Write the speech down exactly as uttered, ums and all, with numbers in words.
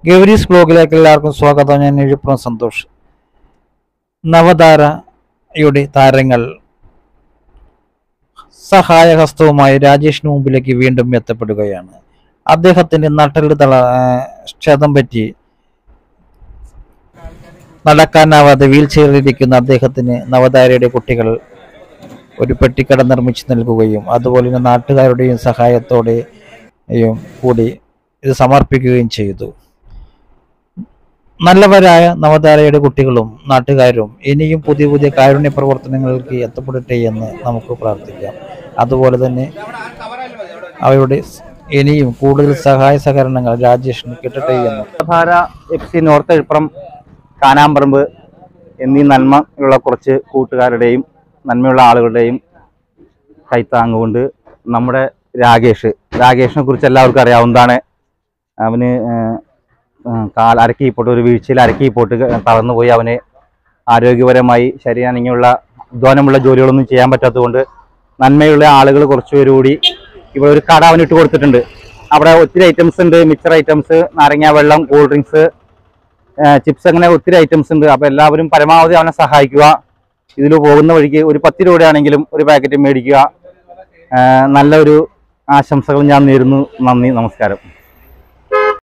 ഗൗരീസ് ബ്ലോഗിലേക്ക് എല്ലാവർക്കും സ്വാഗതം. ഞാൻ എഴുപ്പുറം സന്തോഷ്. നവതാരയുടെ താരങ്ങൾ സഹായഹസ്തവുമായി രാജേഷിന് മുമ്പിലേക്ക് വീണ്ടും എത്തപ്പെടുകയാണ്. അദ്ദേഹത്തിന്റെ നട്ടൽ തള ക്ഷതം പറ്റി നടക്കാനാവാതെ വീൽ ചെയറിലിരിക്കുന്ന അദ്ദേഹത്തിന് നവതാരയുടെ കുട്ടികൾ ഒരു പെട്ടിക്കട നിർമ്മിച്ചു നൽകുകയും അതുപോലെ തന്നെ നാട്ടുകാരുടെയും സഹായത്തോടെയും കൂടി ഇത് സമർപ്പിക്കുകയും ചെയ്തു. നല്ലവരായ നവതാരയുടെ കുട്ടികളും നാട്ടുകാരും ഇനിയും പുതിയ പുതിയ കാരുണ്യ പ്രവർത്തനങ്ങൾക്ക് എത്തപ്പെടട്ടെ എന്ന് നമുക്ക് പ്രാർത്ഥിക്കാം. അതുപോലെ തന്നെ അവരുടെ ഇനിയും കൂടുതൽ സഹായ സഹകരണങ്ങൾ രാജേഷിന് കിട്ടട്ടെ എന്ന്. Navathara F C north Ezhuppuram, Kanamparambu എന്നീ നന്മയുള്ള കുറച്ച് കൂട്ടുകാരുടെയും നന്മയുള്ള ആളുകളുടെയും കൈത്താങ്ങുകൊണ്ട് നമ്മുടെ രാകേഷ് രാകേഷിനെ കുറിച്ച് എല്ലാവർക്കും അറിയാവുന്നതാണ്. അവന് കാൽ അരക്കീപ്പോട്ട് ഒരു വീഴ്ചയിൽ അരക്കീപ്പോട്ട് തളർന്നുപോയി. അവന് ആരോഗ്യപരമായി ശരീരാനങ്ങിയുള്ള അധ്വാനമുള്ള ജോലികളൊന്നും ചെയ്യാൻ പറ്റാത്തതുകൊണ്ട് നന്മയുള്ള ആളുകൾ കുറച്ചുപേരുകൂടി ഇവിടെ ഒരു കട അവന് ഇട്ട് കൊടുത്തിട്ടുണ്ട്. അവിടെ ഒത്തിരി ഐറ്റംസ് ഉണ്ട്. മിക്സർ ഐറ്റംസ്, നാരങ്ങ വെള്ളം, കൂൾ ഡ്രിങ്ക്സ്, ചിപ്സ്, അങ്ങനെ ഒത്തിരി ഐറ്റംസ് ഉണ്ട്. അപ്പോൾ എല്ലാവരും പരമാവധി അവനെ സഹായിക്കുക. ഇതിൽ പോകുന്ന വഴിക്ക് ഒരു പത്ത് രൂപയാണെങ്കിലും ഒരു പാക്കറ്റ് മേടിക്കുക. നല്ലൊരു ആശംസകൾ ഞാൻ നേരുന്നു. നന്ദി, നമസ്കാരം.